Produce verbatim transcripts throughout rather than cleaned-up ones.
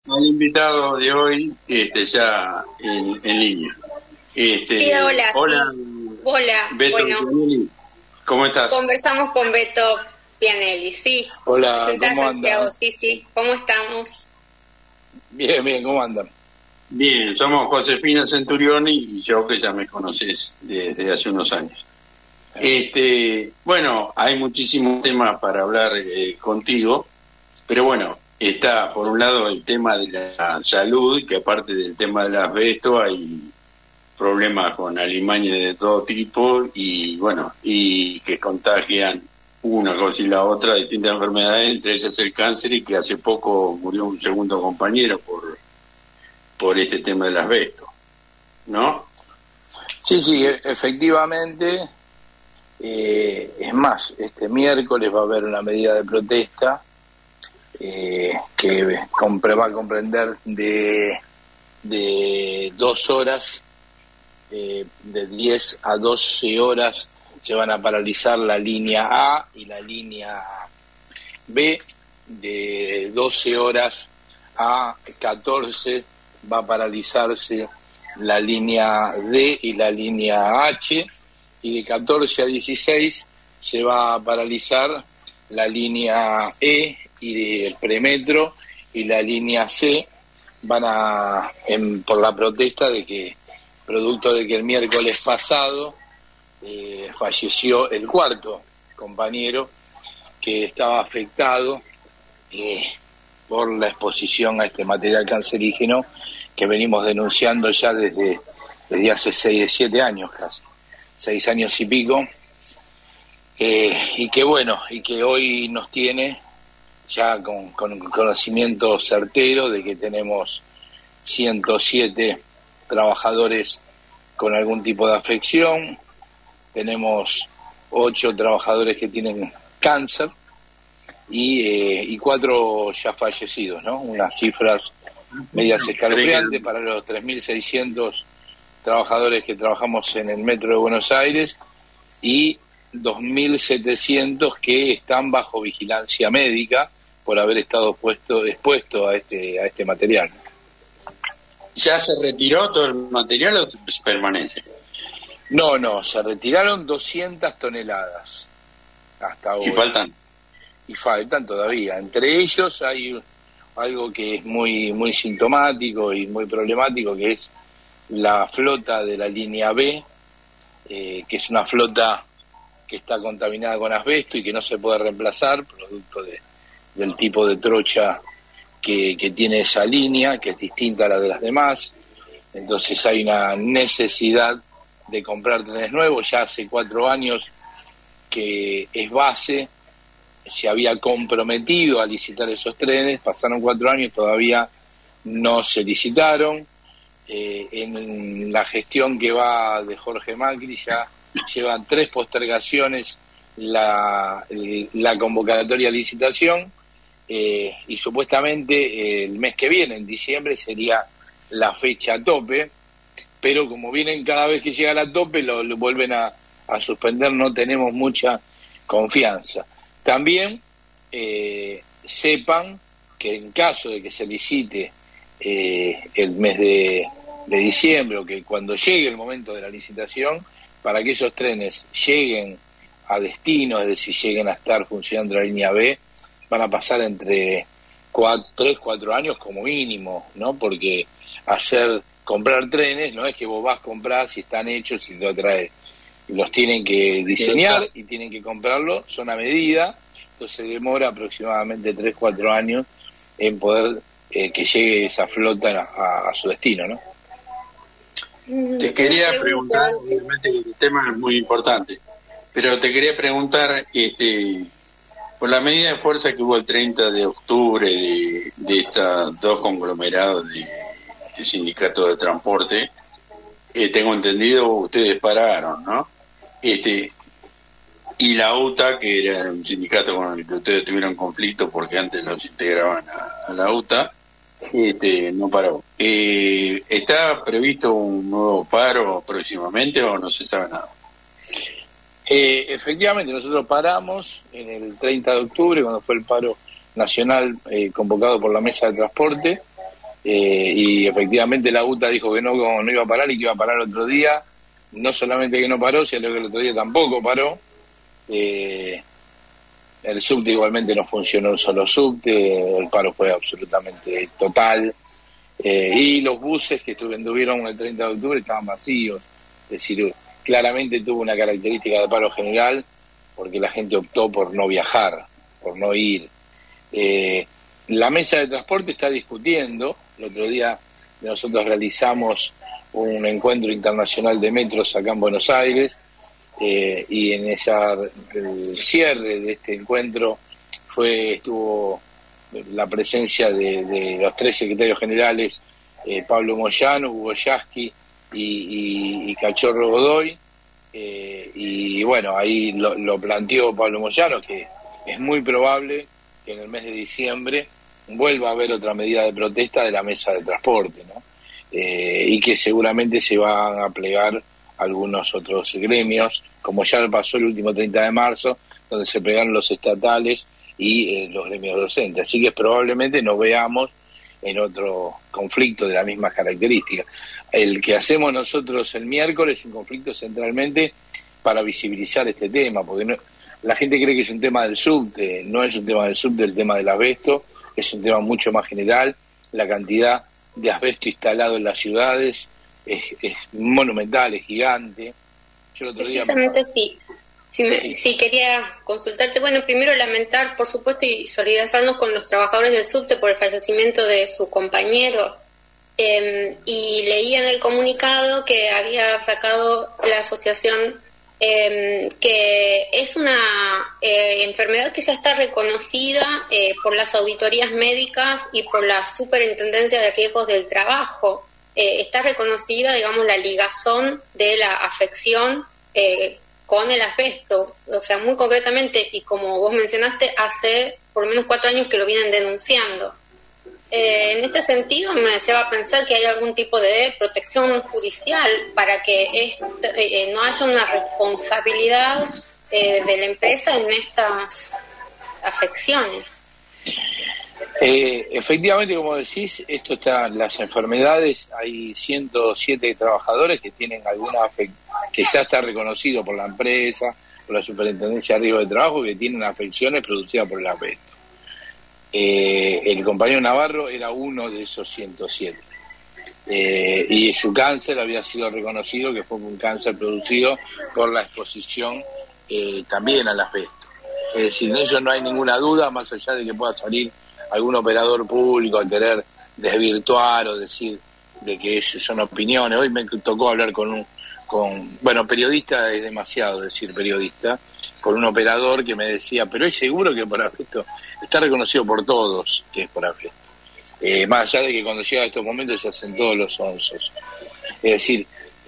al invitado de hoy, este, ya en, en línea. Este, sí, hola, hola, sí. Hola, Beto bueno, Pianelli. ¿Cómo estás? Conversamos con Beto Pianelli, sí. Hola, Presentá a ¿cómo Santiago, andan? sí, sí. ¿Cómo estamos? Bien, bien, ¿cómo andan? Bien, somos Josefina Centurioni y yo, que ya me conoces desde hace unos años. Este, bueno, hay muchísimos temas para hablar eh, contigo, pero bueno, está por un lado el tema de la salud, que aparte del tema del asbesto hay problemas con alimañas de todo tipo y bueno, y que contagian una cosa y la otra, distintas enfermedades, entre ellas el cáncer, y que hace poco murió un segundo compañero por, por este tema del asbesto, ¿no? Sí, sí, efectivamente. Eh, es más, este miércoles va a haber una medida de protesta eh, que compre, va a comprender de, de dos horas, eh, de diez a doce horas. Se van a paralizar la línea A y la línea B. De doce horas a catorce va a paralizarse la línea D y la línea H, y de catorce a dieciséis se va a paralizar la línea E y el premetro, y la línea C van a, en, por la protesta de que, producto de que el miércoles pasado eh, falleció el cuarto compañero que estaba afectado eh, por la exposición a este material cancerígeno que venimos denunciando ya desde, desde hace seis, siete años casi, seis años y pico, eh, y que bueno, y que hoy nos tiene ya con, con conocimiento certero de que tenemos ciento siete trabajadores con algún tipo de afección, tenemos ocho trabajadores que tienen cáncer y, eh, y cuatro ya fallecidos, ¿no? Unas cifras medias escalofriantes para los tres mil seiscientos trabajadores que trabajamos en el Metro de Buenos Aires y dos mil setecientos que están bajo vigilancia médica por haber estado puesto, expuesto a este, a este material. ¿Ya se retiró todo el material o permanece? No, no, se retiraron doscientas toneladas hasta hoy. ¿Y faltan? Y faltan todavía. Entre ellos hay algo que es muy, muy sintomático y muy problemático, que es la flota de la línea B, eh, que es una flota que está contaminada con asbesto y que no se puede reemplazar, producto de, del tipo de trocha que, que tiene esa línea, que es distinta a la de las demás. Entonces hay una necesidad de comprar trenes nuevos. Ya hace cuatro años que es base, se había comprometido a licitar esos trenes, pasaron cuatro años, todavía no se licitaron. Eh, en la gestión que va de Jorge Macri ya llevan tres postergaciones la, la convocatoria a licitación, eh, y supuestamente eh, el mes que viene, en diciembre, sería la fecha tope, pero como vienen cada vez que llega la tope lo, lo vuelven a, a suspender, no tenemos mucha confianza. También eh, sepan que en caso de que se licite eh, el mes de, de diciembre, o que cuando llegue el momento de la licitación, para que esos trenes lleguen a destino, es decir, lleguen a estar funcionando la línea B, van a pasar entre cuatro, tres, cuatro años como mínimo, ¿no? Porque hacer, comprar trenes, no es que vos vas a comprar si están hechos y lo traes. Los tienen que diseñar y tienen que comprarlo, son a medida, entonces demora aproximadamente tres, cuatro años en poder eh, que llegue esa flota a, a su destino, ¿no? Te quería preguntar, obviamente que el tema es muy importante, pero te quería preguntar, este, por la medida de fuerza que hubo el treinta de octubre de, de estos dos conglomerados de, de sindicatos de transporte, eh, tengo entendido, ustedes pararon, ¿no? Este, y la U T A, que era un sindicato con el que ustedes tuvieron conflicto porque antes los integraban a, a la U T A, este, no paró. Eh, ¿Está previsto un nuevo paro próximamente o no se sabe nada? Eh, efectivamente, nosotros paramos en el treinta de octubre, cuando fue el paro nacional eh, convocado por la Mesa de Transporte, eh, y efectivamente la UTA dijo que no, no iba a parar y que iba a parar otro día. No solamente que no paró, sino que el otro día tampoco paró. Eh, el subte igualmente no funcionó un solo subte, el paro fue absolutamente total. Eh, y los buses que estuvieron el treinta de octubre estaban vacíos. Es decir, claramente tuvo una característica de paro general porque la gente optó por no viajar, por no ir. Eh, la mesa de transporte está discutiendo. El otro día nosotros realizamos un encuentro internacional de metros acá en Buenos Aires, eh, y en esa el cierre de este encuentro fue estuvo la presencia de, de los tres secretarios generales, eh, Pablo Moyano, Hugo Yasky y, y, y Cachorro Godoy, eh, y bueno, ahí lo, lo planteó Pablo Moyano, que es muy probable que en el mes de diciembre vuelva a haber otra medida de protesta de la mesa de transporte, ¿no? Eh, y que seguramente se van a plegar algunos otros gremios, como ya pasó el último treinta de marzo, donde se plegaron los estatales y eh, los gremios docentes. Así que probablemente nos veamos en otro conflicto de la misma característica. El que hacemos nosotros el miércoles es un conflicto centralmente para visibilizar este tema, porque no, la gente cree que es un tema del subte, no es un tema del subte, el tema del asbesto, es un tema mucho más general. La cantidad de asbesto instalado en las ciudades es, es monumental, es gigante. Yo el otro Precisamente día... sí. Sí, me, sí. sí, quería consultarte. Bueno, primero lamentar, por supuesto, y solidarizarnos con los trabajadores del subte por el fallecimiento de su compañero. Eh, y leía en el comunicado que había sacado la asociación eh, que es una eh, enfermedad que ya está reconocida eh, por las auditorías médicas y por la Superintendencia de Riesgos del Trabajo. Eh, está reconocida, digamos, la ligazón de la afección eh, con el asbesto, o sea, muy concretamente, y como vos mencionaste, hace por lo menos cuatro años que lo vienen denunciando. Eh, en este sentido me lleva a pensar que hay algún tipo de protección judicial para que este, eh, no haya una responsabilidad eh, de la empresa en estas afecciones. Eh, efectivamente, como decís, esto está, las enfermedades, hay ciento siete trabajadores que tienen alguna afección, que ya está reconocido por la empresa, por la Superintendencia de Riesgo de Trabajo, que tienen afecciones producidas por el asbesto. Eh, el compañero Navarro era uno de esos ciento siete. Eh, y su cáncer había sido reconocido que fue un cáncer producido por la exposición eh, también al asbesto. Es decir, en eso no hay ninguna duda, más allá de que pueda salir algún operador público a querer desvirtuar o decir de que eso son opiniones. Hoy me tocó hablar con un, con, bueno, periodista es demasiado decir periodista, con un operador que me decía, pero es seguro que por asbesto está reconocido por todos que es por asbesto. Eh, más allá de que cuando llega a estos momentos se hacen todos los onzos. Es decir,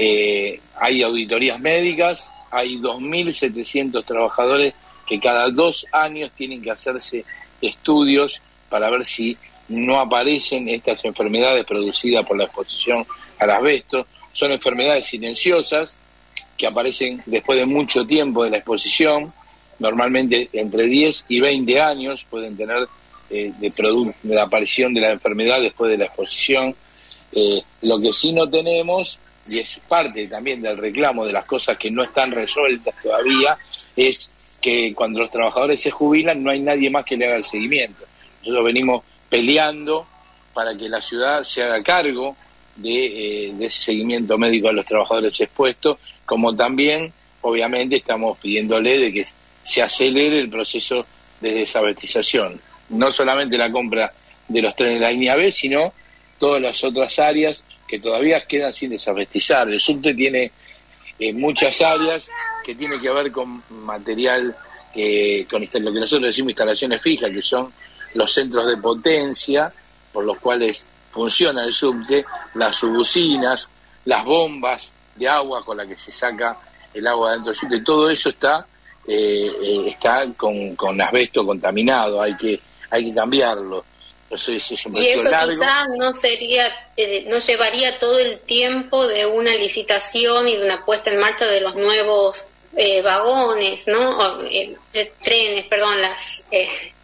eh, hay auditorías médicas, hay dos mil setecientos trabajadores que cada dos años tienen que hacerse estudios para ver si no aparecen estas enfermedades producidas por la exposición al asbesto. Son enfermedades silenciosas que aparecen después de mucho tiempo de la exposición, normalmente entre diez y veinte años pueden tener eh, de, produ- de la aparición de la enfermedad después de la exposición. Eh, lo que sí no tenemos, y es parte también del reclamo de las cosas que no están resueltas todavía, es que cuando los trabajadores se jubilan no hay nadie más que le haga el seguimiento. Nosotros venimos peleando para que la ciudad se haga cargo de, eh, de ese seguimiento médico a los trabajadores expuestos, como también, obviamente, estamos pidiéndole de que se acelere el proceso de desabestización. No solamente la compra de los trenes de la línea B, sino todas las otras áreas que todavía quedan sin desabestizar. El subte tiene eh, muchas áreas que tienen que ver con material, eh, con lo que nosotros decimos instalaciones fijas, que son los centros de potencia por los cuales funciona el subte, las subusinas, las bombas de agua con las que se saca el agua dentro del subte, todo eso está eh, eh, está con, con asbesto contaminado, hay que hay que cambiarlo. Eso es, es un y eso largo. Quizás no sería, eh, no llevaría todo el tiempo de una licitación y de una puesta en marcha de los nuevos eh, vagones, ¿no? O, eh, trenes, perdón, las eh,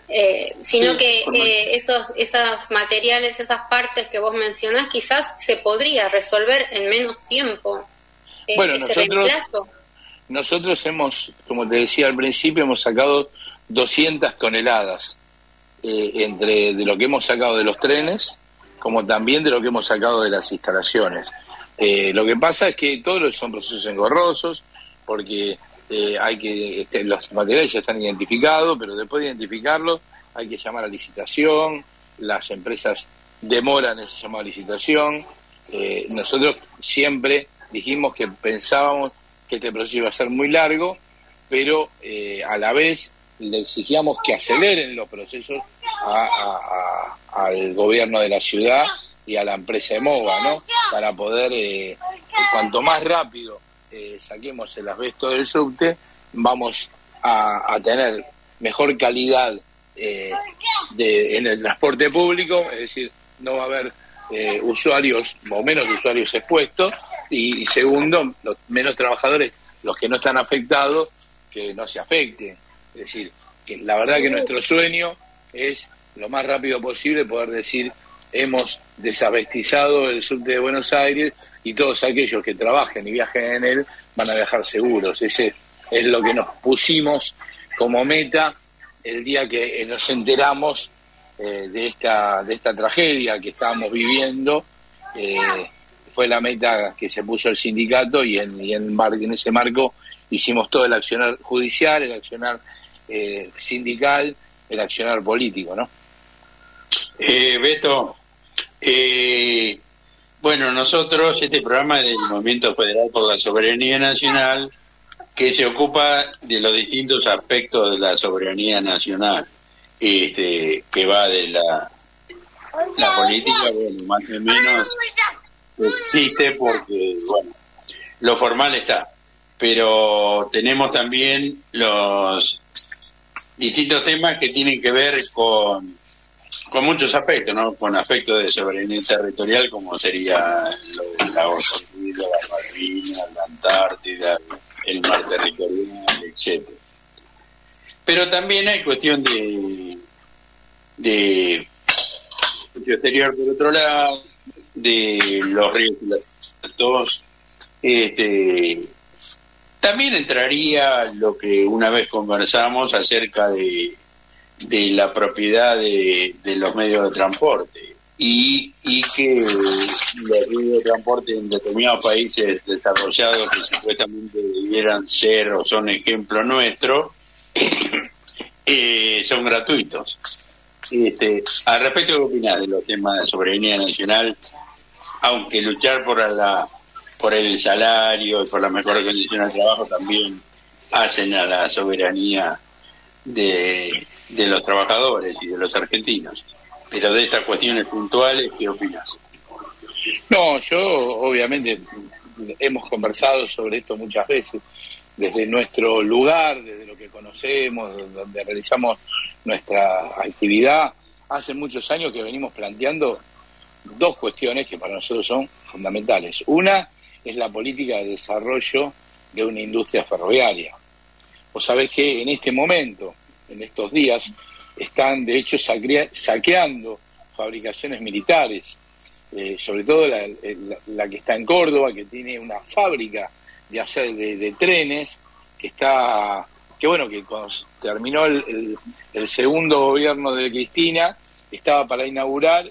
Eh, sino sí, que eh, esos, esos materiales, esas partes que vos mencionás, quizás se podría resolver en menos tiempo. Eh, bueno, ese nosotros, reemplazo. nosotros hemos, como te decía al principio, hemos sacado doscientas toneladas eh, entre de lo que hemos sacado de los trenes, como también de lo que hemos sacado de las instalaciones. Eh, lo que pasa es que todos son procesos engorrosos, porque eh, hay que este, los materiales ya están identificados, pero después de identificarlos hay que llamar a licitación, las empresas demoran ese llamado a licitación. Eh, nosotros siempre dijimos que pensábamos que este proceso iba a ser muy largo, pero eh, a la vez le exigíamos que aceleren los procesos a, a, a, al gobierno de la ciudad y a la empresa de MOVA, ¿no? Para poder, eh, cuanto más rápido eh, saquemos el asbesto del subte, vamos a, a tener mejor calidad eh, de, en el transporte público, es decir, no va a haber eh, usuarios o menos usuarios expuestos, y, y segundo, los menos trabajadores, los que no están afectados, que no se afecten. Es decir, que la verdad que nuestro sueño es lo más rápido posible poder decir hemos desabestizado el subte de Buenos Aires y todos aquellos que trabajen y viajen en él van a viajar seguros. Ese es lo que nos pusimos como meta el día que nos enteramos eh, de esta de esta tragedia que estábamos viviendo. Eh, fue la meta que se puso el sindicato y en, y en, en ese marco hicimos todo el accionar judicial, el accionar eh, sindical, el accionar político, ¿no? Eh, Beto, eh, bueno, nosotros, este programa es del Movimiento Federal por la Soberanía Nacional, que se ocupa de los distintos aspectos de la soberanía nacional, este, que va de la, la política, bueno, más o menos existe porque, bueno, lo formal está, pero tenemos también los distintos temas que tienen que ver con con muchos aspectos, ¿no? Con aspectos de soberanía territorial, como sería lo de la Orquídea, la Malvinas, la Antártida, el mar territorial, etcétera. Pero también hay cuestión de de exterior por otro lado, de los ríos y las costas. Este, también entraría lo que una vez conversamos acerca de de la propiedad de, de los medios de transporte y, y que los medios de transporte en determinados países desarrollados que supuestamente debieran ser o son ejemplo nuestro eh, son gratuitos. Este, al respecto, ¿qué opinás de los temas de soberanía nacional? Aunque luchar por la por el salario y por la mejor condición de trabajo también hacen a la soberanía de de los trabajadores y de los argentinos, pero de estas cuestiones puntuales, ¿qué opinas? No, yo obviamente hemos conversado sobre esto muchas veces, desde nuestro lugar, desde lo que conocemos, donde realizamos nuestra actividad. Hace muchos años que venimos planteando dos cuestiones que para nosotros son fundamentales. Una es la política de desarrollo de una industria ferroviaria. Vos sabés que en este momento, en estos días, están de hecho sacrea, saqueando fabricaciones militares, eh, sobre todo la, la, la que está en Córdoba, que tiene una fábrica de hacer de, de trenes, que está, que bueno, que cuando terminó el, el, el segundo gobierno de Cristina, estaba para inaugurar,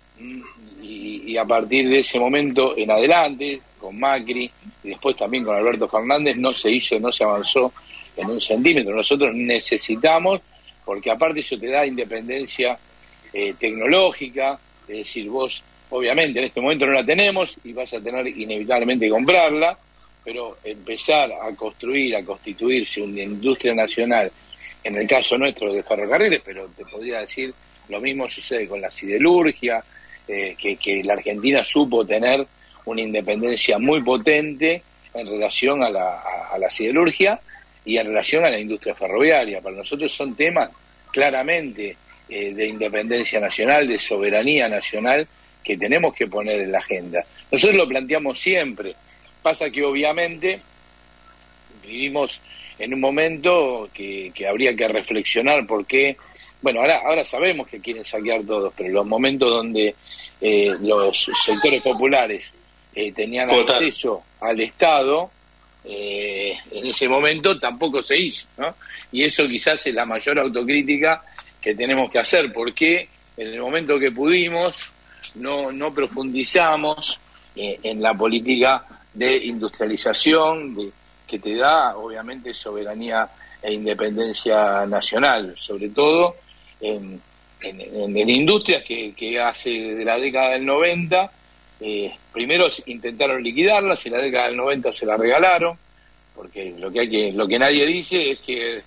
y, y a partir de ese momento en adelante, con Macri, y después también con Alberto Fernández, no se hizo, no se avanzó en un centímetro. Nosotros necesitamos, porque aparte eso te da independencia eh, tecnológica, es decir, vos obviamente en este momento no la tenemos y vas a tener inevitablemente que comprarla, pero empezar a construir, a constituirse una industria nacional, en el caso nuestro de ferrocarriles, pero te podría decir lo mismo sucede con la siderurgia, eh, que, que la Argentina supo tener una independencia muy potente en relación a la, a, a la siderurgia y en relación a la industria ferroviaria. Para nosotros son temas claramente eh, de independencia nacional, de soberanía nacional, que tenemos que poner en la agenda. Nosotros lo planteamos siempre. Pasa que obviamente vivimos en un momento que, que habría que reflexionar por qué bueno, ahora ahora sabemos que quieren saquear todos, pero los momentos donde eh, los sectores populares eh, tenían Total. acceso al Estado, eh, en ese momento tampoco se hizo, ¿no? Y eso quizás es la mayor autocrítica que tenemos que hacer, porque en el momento que pudimos no, no profundizamos eh, en la política de industrialización de, que te da obviamente soberanía e independencia nacional, sobre todo en, en, en, en industrias que, que hace de la década del noventa, eh, primero intentaron liquidarlas, en la década del noventa se la regalaron, porque lo que hay que lo que nadie dice es que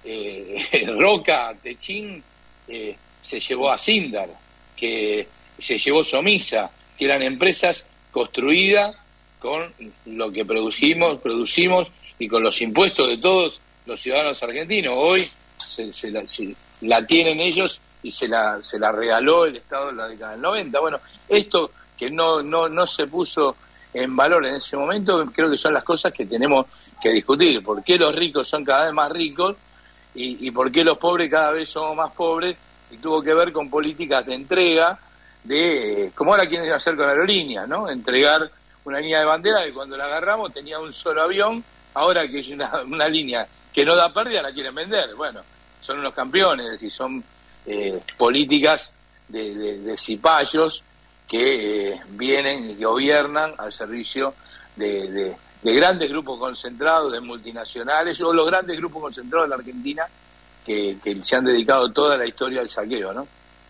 eh, Roca, Techín, eh, se llevó a Sindar, que se llevó Somisa, que eran empresas construidas con lo que producimos, producimos y con los impuestos de todos los ciudadanos argentinos. Hoy se, se, la, se la tienen ellos y se la se la regaló el Estado en la década del noventa. Bueno, esto que no no no se puso en valor en ese momento, creo que son las cosas que tenemos que discutir. ¿Por qué los ricos son cada vez más ricos y, y por qué los pobres cada vez somos más pobres? Y tuvo que ver con políticas de entrega, de como ahora quieren hacer con aerolíneas, ¿no? Entregar una línea de bandera que cuando la agarramos tenía un solo avión, ahora que es una, una línea que no da pérdida la quieren vender. Bueno, son unos campeones, es decir, son eh, políticas de, de, de cipayos que eh, vienen y gobiernan al servicio de, de, de grandes grupos concentrados, de multinacionales, o los grandes grupos concentrados de la Argentina que, que se han dedicado toda la historia al saqueo, ¿no?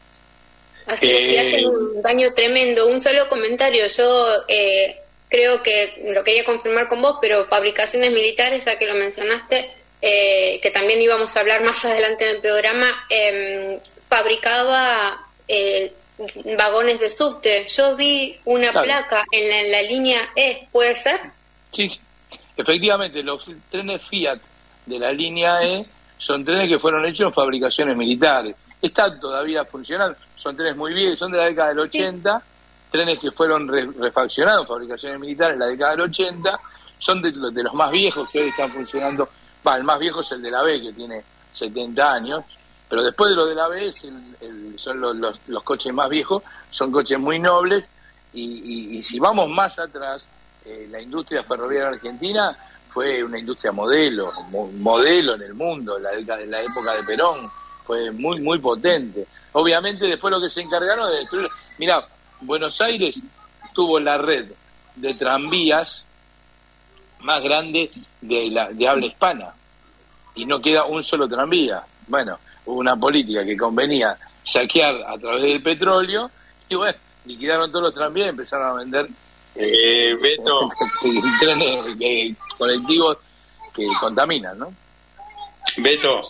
Así es, que hacen un daño tremendo. Un solo comentario, yo eh, creo que lo quería confirmar con vos, pero Fabricaciones Militares, ya que lo mencionaste, eh, que también íbamos a hablar más adelante en el programa, eh, fabricaba eh, vagones de subte. Yo vi una claro. placa en la, en la línea E, ¿puede ser? Sí, sí, efectivamente, los trenes Fiat de la línea E son trenes que fueron hechos en fabricaciones militares. Están todavía funcionando, son trenes muy viejos, son de la década del ochenta, sí. trenes que fueron re, refaccionados en fabricaciones militares en la década del ochenta, son de, de los más viejos que hoy están funcionando. Va, el más viejo es el de la B, que tiene setenta años, pero después de lo de la B es el, el, son los, los, los coches más viejos, son coches muy nobles, y, y, y si vamos más atrás, eh, la industria ferroviaria argentina fue una industria modelo, mo, modelo en el mundo, la, en la época de Perón, fue muy, muy potente. Obviamente después lo que se encargaron de destruir... Mirá, Buenos Aires tuvo la red de tranvías más grande de, la, de habla hispana, y no queda un solo tranvía. Bueno, hubo una política que convenía saquear a través del petróleo, y bueno, liquidaron todos los tranvías y empezaron a vender eh, eh, Beto. trenes eh, colectivos que contaminan, ¿no? Beto,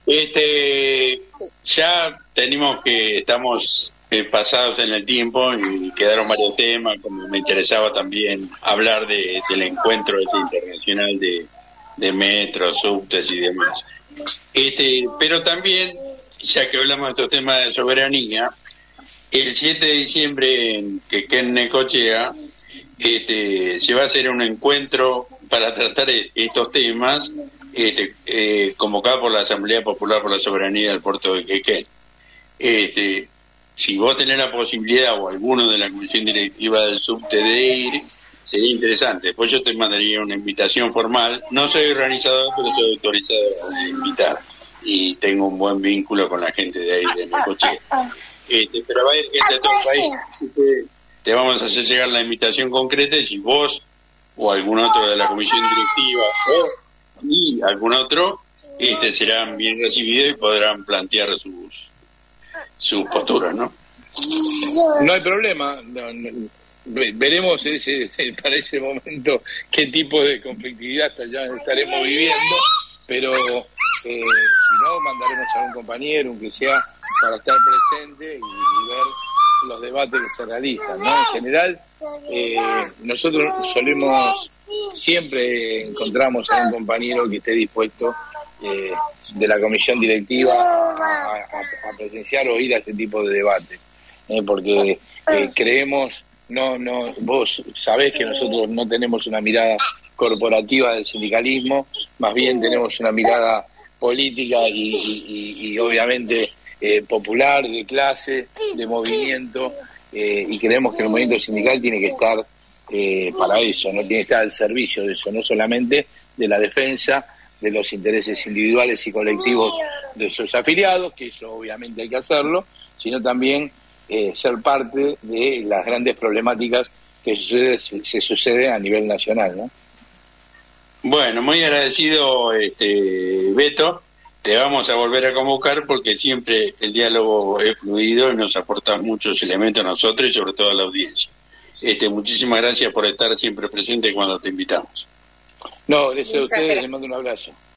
este, ya tenemos que estamos eh, pasados en el tiempo y quedaron varios temas, como me interesaba también hablar de, del encuentro este internacional de, de metros, subtes y demás. Este, pero también, ya que hablamos de estos temas de soberanía, el siete de diciembre en Quequén, Necochea, este, se va a hacer un encuentro para tratar estos temas, este, eh, convocado por la Asamblea Popular por la Soberanía del Puerto de Quequén. Este, si vos tenés la posibilidad o alguno de la comisión directiva del subte de ir, sería interesante. Después yo te mandaría una invitación formal. No soy organizador, pero soy autorizado a invitar. Y tengo un buen vínculo con la gente de ahí, de Necochea. Este, pero va a ir gente de todo el país. Este, te vamos a hacer llegar la invitación concreta, y si vos o algún otro de la comisión directiva o y algún otro este, serán bien recibidos y podrán plantear sus sus posturas, ¿no? No hay problema. No, no, veremos ese, para ese momento qué tipo de conflictividad ya estaremos viviendo, pero eh, si no, mandaremos a un compañero, aunque sea, para estar presente y, y ver los debates que se realizan, ¿no? En general, eh, nosotros solemos, siempre encontramos a un compañero que esté dispuesto eh, de la comisión directiva a, a, a presenciar o ir a este tipo de debate, eh, porque eh, creemos, no, no, vos sabés que nosotros no tenemos una mirada corporativa del sindicalismo, más bien tenemos una mirada política y, y, y, y obviamente eh, popular, de clase, de movimiento, eh, y creemos que el movimiento sindical tiene que estar eh, para eso, no tiene que estar al servicio de eso, no solamente de la defensa de los intereses individuales y colectivos de sus afiliados, que eso obviamente hay que hacerlo, sino también eh, ser parte de las grandes problemáticas que sucede, se, se sucede a nivel nacional, ¿no? Bueno, muy agradecido, este, Beto. Te vamos a volver a convocar porque siempre el diálogo es fluido y nos aporta muchos elementos a nosotros y sobre todo a la audiencia. Este, muchísimas gracias por estar siempre presente cuando te invitamos. No, gracias a ustedes, les mando un abrazo.